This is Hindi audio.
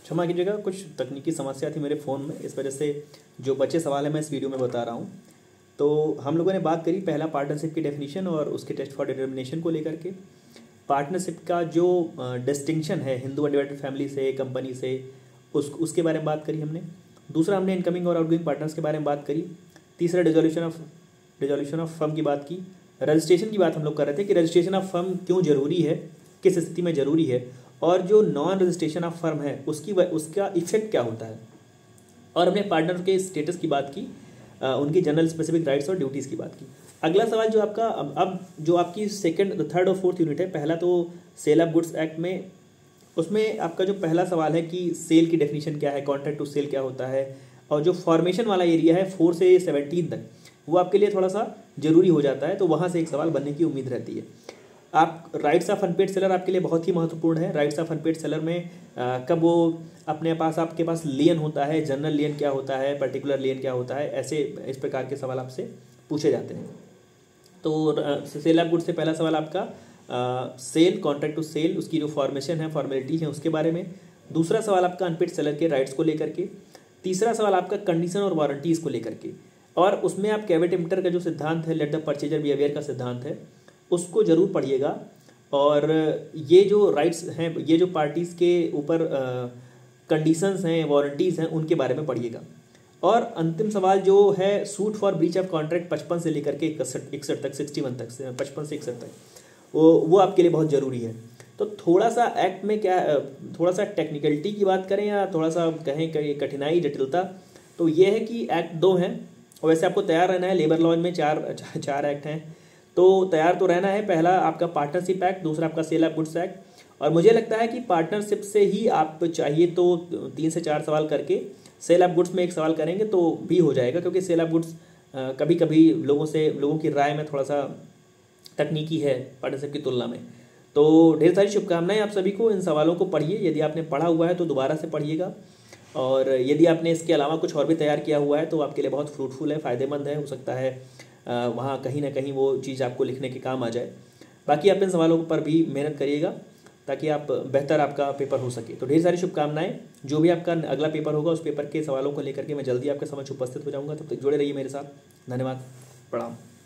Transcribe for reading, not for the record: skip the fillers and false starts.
क्षमा कीजिएगा, कुछ तकनीकी समस्या थी मेरे फ़ोन में, इस वजह से जो बचे सवाल है मैं इस वीडियो में बता रहा हूँ। तो हम लोगों ने बात करी पहला पार्टनरशिप की डेफिनेशन और उसके टेस्ट फॉर डिटर्मिनेशन को लेकर के। पार्टनरशिप का जो डिस्टिंक्शन है हिंदू अनडिवाइडेड फैमिली से, कंपनी से, उसके बारे में बात करी हमने। दूसरा हमने इनकमिंग और आउटगोइंग पार्टनर्स के बारे में बात करी। तीसरा डिसोल्यूशन ऑफ फर्म की बात की। रजिस्ट्रेशन की बात हम लोग कर रहे थे कि रजिस्ट्रेशन ऑफ फर्म क्यों जरूरी है, किस स्थिति में जरूरी है, और जो नॉन रजिस्ट्रेशन ऑफ फर्म है उसका इफेक्ट क्या होता है। और हमने पार्टनर के स्टेटस की बात की, उनकी जनरल स्पेसिफिक राइट्स और ड्यूटीज़ की बात की। अगला सवाल जो आपका अब जो आपकी सेकंड, थर्ड और फोर्थ यूनिट है, पहला तो सेल ऑफ गुड्स एक्ट में, उसमें आपका जो पहला सवाल है कि सेल की डेफिनेशन क्या है, कॉन्ट्रैक्ट टू सेल क्या होता है, और जो फॉर्मेशन वाला एरिया है 4 से 17 तक, वो आपके लिए थोड़ा सा जरूरी हो जाता है, तो वहाँ से एक सवाल बनने की उम्मीद रहती है। आप राइट्स ऑफ अनपेड सेलर आपके लिए बहुत ही महत्वपूर्ण है। राइट्स ऑफ अनपेड सेलर में कब वो अपने पास, आपके पास लियन होता है, जनरल लियन क्या होता है, पर्टिकुलर लियन क्या होता है, ऐसे इस प्रकार के सवाल आपसे पूछे जाते हैं। तो सेल ऑफ गुड्स से पहला सवाल आपका सेल, कॉन्ट्रैक्ट टू सेल, उसकी जो फॉर्मेशन है, फॉर्मेलिटी है, उसके बारे में। दूसरा सवाल आपका अनपेड सेलर के राइट्स को लेकर के। तीसरा सवाल आपका कंडीशन और वारंटीज़ को लेकर के, और उसमें आप कैवेट एम्प्टर का जो सिद्धांत है, let the purchaser be aware का सिद्धांत है, उसको जरूर पढ़िएगा। और ये जो राइट्स हैं, ये जो पार्टीज़ के ऊपर कंडीशंस हैं, वारंटीज़ हैं, उनके बारे में पढ़िएगा। और अंतिम सवाल जो है suit for breach of contract 55 से लेकर के 61 तक, 61 तक, 55 से 61 तक, वो आपके लिए बहुत ज़रूरी है। तो थोड़ा सा एक्ट में क्या, थोड़ा सा टेक्निकलिटी की बात करें या थोड़ा सा कहें कठिनाई, जटिलता, तो ये है कि एक्ट 2 हैं, और वैसे आपको तैयार रहना है। लेबर लॉ में चार एक्ट हैं, तो तैयार तो रहना है। पहला आपका पार्टनरशिप एक्ट, दूसरा आपका सेल ऑफ गुड्स एक्ट, और मुझे लगता है कि पार्टनरशिप से ही आप चाहिए तो 3 से 4 सवाल करके सेल ऑफ गुड्स में 1 सवाल करेंगे तो भी हो जाएगा, क्योंकि सेल ऑफ गुड्स कभी कभी लोगों की राय में थोड़ा सा तकनीकी है पार्टनरशिप की तुलना में। तो ढेर सारी शुभकामनाएं आप सभी को। इन सवालों को पढ़िए, यदि आपने पढ़ा हुआ है तो दोबारा से पढ़िएगा, और यदि आपने इसके अलावा कुछ और भी तैयार किया हुआ है तो आपके लिए बहुत फ्रूटफुल है, फ़ायदेमंद है। हो सकता है वहाँ कहीं ना कहीं वो चीज़ आपको लिखने के काम आ जाए। बाकी आप इन सवालों पर भी मेहनत करिएगा ताकि आप बेहतर आपका पेपर हो सके। तो ढेर सारी शुभकामनाएं। जो भी आपका अगला पेपर होगा उस पेपर के सवालों को लेकर के मैं जल्दी आपके समक्ष उपस्थित हो जाऊँगा। तब तक जुड़े रहिए मेरे साथ। धन्यवाद, प्रणाम।